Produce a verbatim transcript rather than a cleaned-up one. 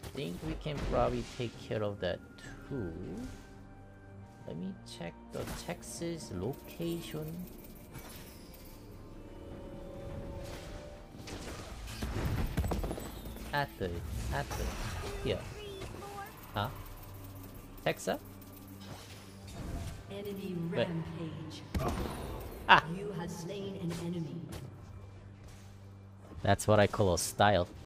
think we can probably take care of that too. Let me check the Texas location. At the, at the, here. Huh? Texas? Enemy Wait. rampage. Ah! You have slain an enemy. That's what I call a style.